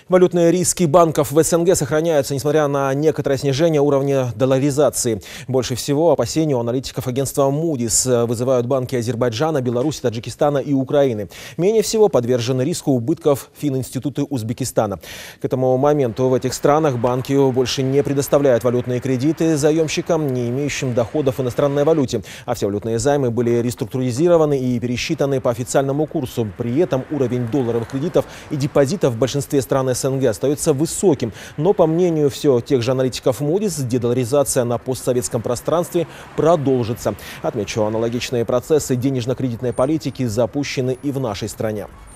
Валютные риски банков в СНГ сохраняются, несмотря на некоторое снижение уровня долларизации. Больше всего опасений у аналитиков агентства Moody's вызывают банки Азербайджана, Беларуси, Таджикистана и Украины. Менее всего подвержены риску убытков фининституты Узбекистана. К этому моменту в этих странах банки больше не предоставляют валютные кредиты заемщикам, не имеющим доходов в иностранной валюте. А все валютные займы были реструктуризированы и пересчитаны по официальному курсу. При этом уровень долларовых кредитов и депозитов в большинстве стран СНГ остается высоким. Но, по мнению все тех же аналитиков Moody's, дедолларизация на постсоветском пространстве продолжится. Отмечу, аналогичные процессы денежно-кредитной политики запущены и в нашей стране.